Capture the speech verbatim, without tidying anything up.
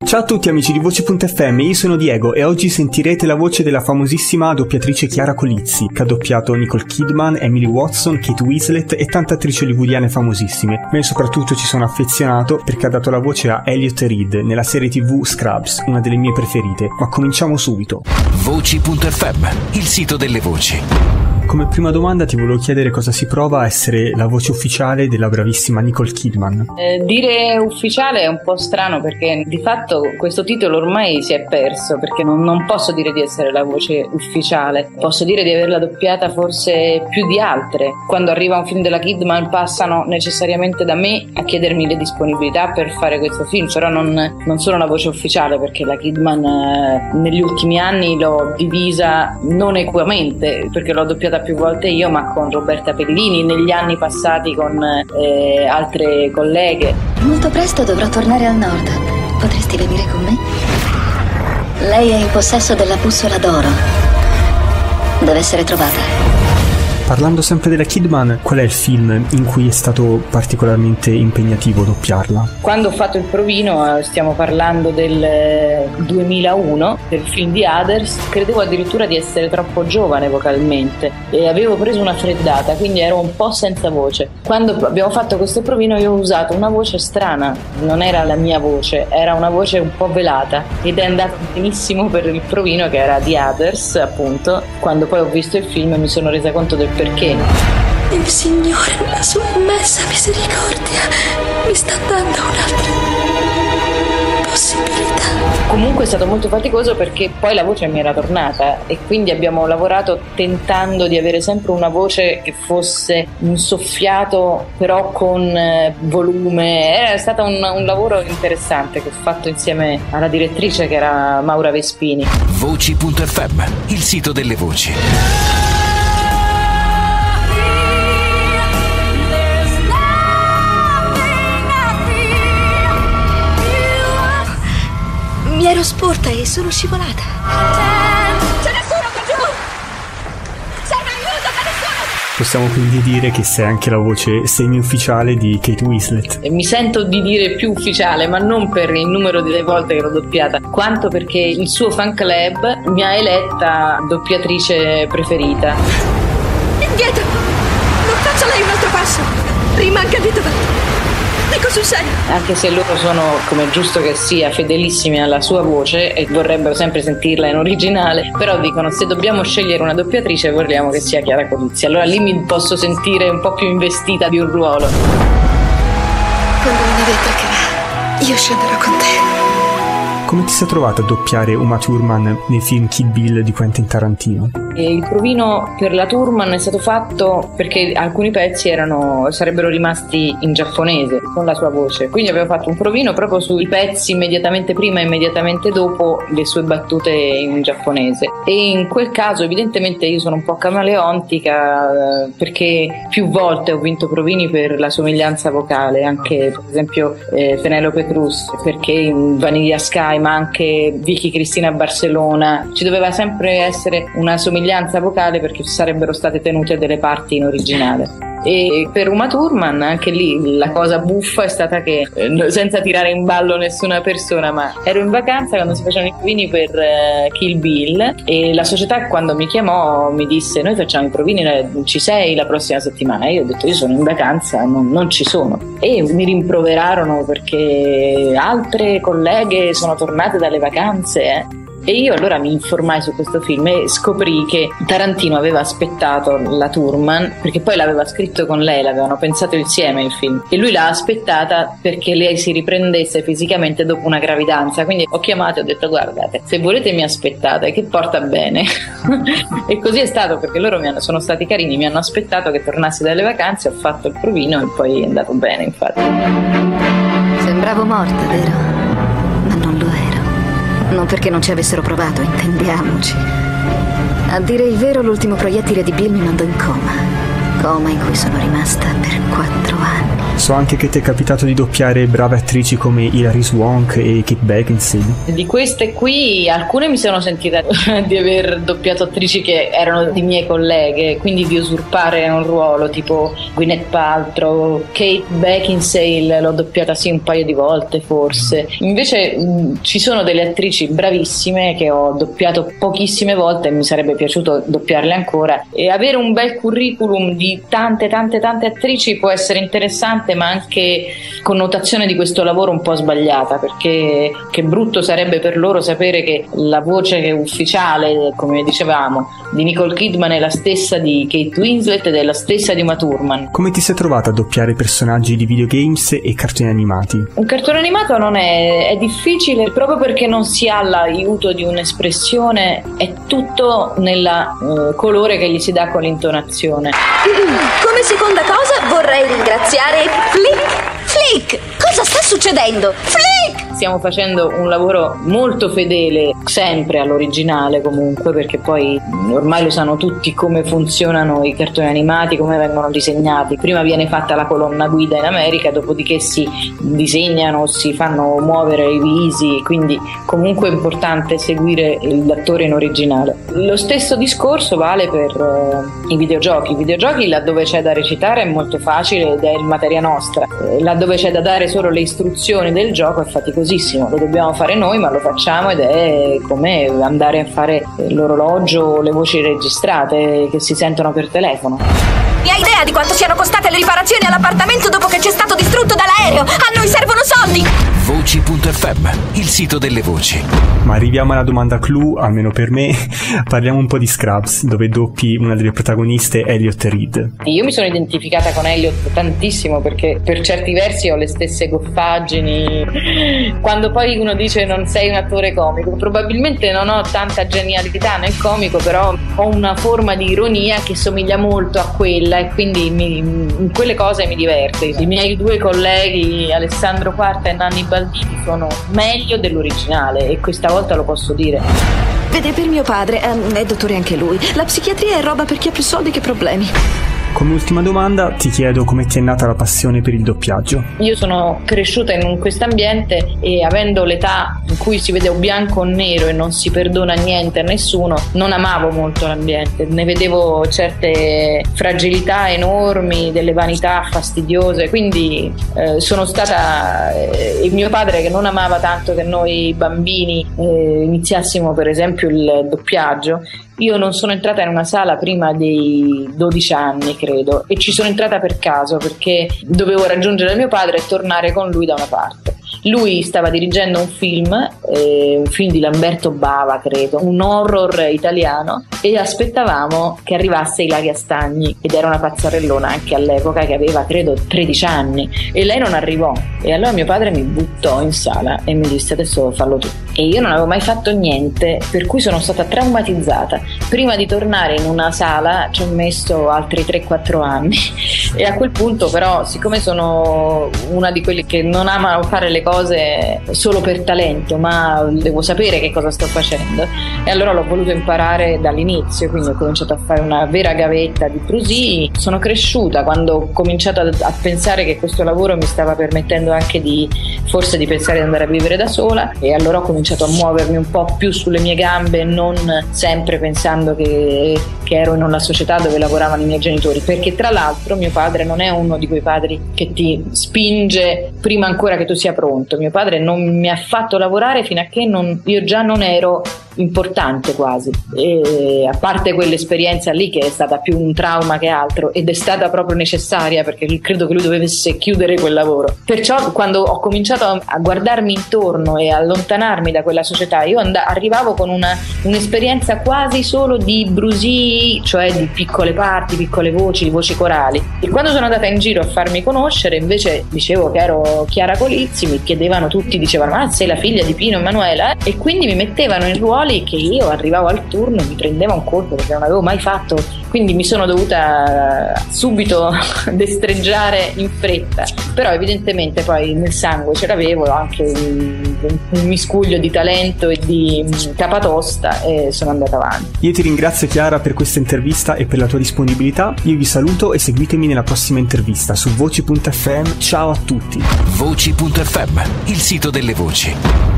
Ciao a tutti amici di Voci punto effe emme, io sono Diego e oggi sentirete la voce della famosissima doppiatrice Chiara Colizzi, che ha doppiato Nicole Kidman, Emily Watson, Kate Winslet e tante attrici hollywoodiane famosissime. Ma io soprattutto ci sono affezionato perché ha dato la voce a Elliot Reed nella serie tivù Scrubs, una delle mie preferite. Ma cominciamo subito. Voci punto effe emme, il sito delle voci. Come prima domanda ti volevo chiedere cosa si prova a essere la voce ufficiale della bravissima Nicole Kidman. Eh, dire ufficiale è un po' strano perché di fatto questo titolo ormai si è perso, perché non, non posso dire di essere la voce ufficiale, posso dire di averla doppiata forse più di altre. Quando arriva un film della Kidman passano necessariamente da me a chiedermi le disponibilità per fare questo film, però non, non sono la voce ufficiale perché la Kidman eh, negli ultimi anni l'ho divisa non equamente, perché l'ho doppiata più volte io, ma con Roberta Pellini, negli anni passati con eh, altre colleghe. Molto presto dovrò tornare al nord. Potresti venire con me? Lei è in possesso della bussola d'oro. Deve essere trovata. Parlando sempre della Kidman, qual è il film in cui è stato particolarmente impegnativo doppiarla? Quando ho fatto il provino, stiamo parlando del duemilauno, del film di Others, credevo addirittura di essere troppo giovane vocalmente e avevo preso una freddata, quindi ero un po' senza voce. Quando abbiamo fatto questo provino io ho usato una voce strana, non era la mia voce, era una voce un po' velata ed è andato benissimo per il provino che era di Others, appunto. Quando poi ho visto il film mi sono resa conto del perché. Il Signore, la sua immensa misericordia, mi sta dando un'altra possibilità. Comunque è stato molto faticoso perché poi la voce mi era tornata e quindi abbiamo lavorato tentando di avere sempre una voce che fosse un soffiato però con volume. Era stato un, un lavoro interessante che ho fatto insieme alla direttrice che era Maura Vespini. Voci punto effe emme, il sito delle voci. Mi ero sporta e sono scivolata. C'è nessuno qui giù! Serve aiuto, c'è nessuno! Possiamo quindi dire che sei anche la voce semi-ufficiale di Kate Winslet. Mi sento di dire più ufficiale, ma non per il numero delle volte che l'ho doppiata, quanto perché il suo fan club mi ha eletta doppiatrice preferita. Indietro! Non faccia lei un altro passo! Rimanga di dov'è! Dico sul serio! Anche se loro sono, come è giusto che sia, fedelissimi alla sua voce e vorrebbero sempre sentirla in originale, però dicono se dobbiamo scegliere una doppiatrice vogliamo che sia Chiara Colizzi. Allora lì mi posso sentire un po' più investita di un ruolo. Quando una vita che va, io scenderò con te. Come ti sei trovata a doppiare Uma Thurman nei film Kill Bill di Quentin Tarantino? E il provino per la Thurman è stato fatto perché alcuni pezzi erano, sarebbero rimasti in giapponese con la sua voce, quindi avevo fatto un provino proprio sui pezzi immediatamente prima e immediatamente dopo le sue battute in giapponese. E in quel caso evidentemente io sono un po' camaleontica eh, perché più volte ho vinto provini per la somiglianza vocale, anche per esempio eh, Penelope Cruz, perché in Vanilla Sky ma anche Vicky Cristina Barcellona ci doveva sempre essere una somiglianza vocale perché sarebbero state tenute delle parti in originale. E per Uma Thurman anche lì la cosa buffa è stata che eh, senza tirare in ballo nessuna persona, ma ero in vacanza quando si facevano i provini per eh, Kill Bill e la società quando mi chiamò mi disse noi facciamo i provini, ci sei la prossima settimana? E io ho detto io sono in vacanza, non, non ci sono, e mi rimproverarono perché altre colleghe sono tornate dalle vacanze eh. E io allora mi informai su questo film e scoprì che Tarantino aveva aspettato la Thurman perché poi l'aveva scritto con lei, l'avevano pensato insieme il film e lui l'ha aspettata perché lei si riprendesse fisicamente dopo una gravidanza. Quindi ho chiamato e ho detto guardate, se volete mi aspettate, che porta bene. E così è stato perché loro mi hanno, sono stati carini, mi hanno aspettato che tornassi dalle vacanze, ho fatto il provino e poi è andato bene, infatti. Sembravo morta, vero? Ma non lo ero. Non perché non ci avessero provato, intendiamoci. A dire il vero, l'ultimo proiettile di Bill mi mandò in coma. coma in cui sono rimasta per quattro anni. So anche che ti è capitato di doppiare brave attrici come Hilary Swank e Kate Beckinsale. Di queste qui, alcune mi sono sentita di aver doppiato attrici che erano di mie colleghe, quindi di usurpare un ruolo, tipo Gwyneth Paltrow. Kate Beckinsale l'ho doppiata sì un paio di volte forse. Invece mh, ci sono delle attrici bravissime che ho doppiato pochissime volte e mi sarebbe piaciuto doppiarle ancora, e avere un bel curriculum di tante tante tante attrici può essere interessante, ma anche connotazione di questo lavoro un po' sbagliata, perché che brutto sarebbe per loro sapere che la voce ufficiale, come dicevamo, di Nicole Kidman è la stessa di Kate Winslet ed è la stessa di Uma Thurman. Come ti sei trovata a doppiare personaggi di videogames e cartoni animati? Un cartone animato non è, è difficile proprio perché non si ha l'aiuto di un'espressione, è tutto nel uh, colore che gli si dà con l'intonazione. Come seconda cosa vorrei ringraziare Flick. Flick, cosa sta succedendo? Flick! Stiamo facendo un lavoro molto fedele, sempre all'originale comunque, perché poi ormai lo sanno tutti come funzionano i cartoni animati, come vengono disegnati. Prima viene fatta la colonna guida in America, dopodiché si disegnano, si fanno muovere i visi, quindi comunque è importante seguire l'attore in originale. Lo stesso discorso vale per uh, i videogiochi. I videogiochi, laddove c'è da recitare, è molto facile ed è in materia nostra. Laddove c'è da dare solo le istruzioni del gioco è faticosissimo. Lo dobbiamo fare noi, ma lo facciamo ed è come andare a fare l'orologio o le voci registrate che si sentono per telefono. Mi hai idea di quanto siano costate le riparazioni all'appartamento dopo che ci è stato distrutto dall'aereo? A noi servono soldi! Voci punto effe emme, il sito delle voci. Ma arriviamo alla domanda clou, almeno per me. Parliamo un po' di Scrubs, dove doppi una delle protagoniste, Elliot Reed. Io mi sono identificata con Elliot tantissimo perché per certi versi ho le stesse goffaggini. Quando poi uno dice non sei un attore comico, probabilmente non ho tanta genialità nel comico, però ho una forma di ironia che somiglia molto a quella e quindi mi, in quelle cose mi diverte. I miei due colleghi Alessandro Quarta e Nanni Baldini sono meglio dell'originale e questa volta lo posso dire. Vede, per mio padre, um, è dottore anche lui, la psichiatria è roba per chi ha più soldi che problemi. Come ultima domanda ti chiedo come ti è nata la passione per il doppiaggio. Io sono cresciuta in questo ambiente e avendo l'età in cui si vede un bianco o nero e non si perdona niente a nessuno, non amavo molto l'ambiente, ne vedevo certe fragilità enormi, delle vanità fastidiose, quindi eh, sono stata eh, il mio padre, che non amava tanto che noi bambini eh, iniziassimo per esempio il doppiaggio. Io non sono entrata in una sala prima dei dodici anni, credo, e ci sono entrata per caso perché dovevo raggiungere mio padre e tornare con lui da una parte. Lui stava dirigendo un film, eh, un film di Lamberto Bava, credo, un horror italiano, e aspettavamo che arrivasse Ilaria Stagni, ed era una pazzarellona anche all'epoca, che aveva credo tredici anni, e lei non arrivò. E allora mio padre mi buttò in sala e mi disse: adesso fallo tu. E io non avevo mai fatto niente, per cui sono stata traumatizzata. Prima di tornare in una sala ci ho messo altri tre quattro anni e a quel punto però, siccome sono una di quelli che non amano fare le cose solo per talento, ma devo sapere che cosa sto facendo, e allora l'ho voluto imparare dall'inizio, quindi ho cominciato a fare una vera gavetta di Prusì. Sono cresciuta quando ho cominciato a, a pensare che questo lavoro mi stava permettendo anche di forse di pensare di andare a vivere da sola, e allora ho cominciato a muovermi un po' più sulle mie gambe, non sempre pensando che, che ero in una società dove lavoravano i miei genitori, perché tra l'altro mio padre non è uno di quei padri che ti spinge prima ancora che tu sia pronto. Mio padre non mi ha fatto lavorare fino a che non, io già non ero importante quasi, e a parte quell'esperienza lì che è stata più un trauma che altro, ed è stata proprio necessaria perché credo che lui dovesse chiudere quel lavoro. Perciò quando ho cominciato a guardarmi intorno e allontanarmi da quella società, io and- arrivavo con una, un'esperienza quasi solo di brusii, cioè di piccole parti, piccole voci, di voci corali, e quando sono andata in giro a farmi conoscere invece dicevo che ero Chiara Colizzi, mi chiedevano tutti, dicevano: ah, sei la figlia di Pino Emanuela? E quindi mi mettevano in ruoli che io arrivavo al turno e mi prendeva un colpo perché non avevo mai fatto quindi mi sono dovuta subito destreggiare in fretta, però evidentemente poi nel sangue ce l'avevo anche un, un miscuglio di talento e di capatosta e sono andata avanti. Io ti ringrazio Chiara per questa intervista e per la tua disponibilità. Io vi saluto e seguitemi nella prossima intervista su voci punto effe emme. Ciao a tutti. voci punto effe emme, il sito delle voci.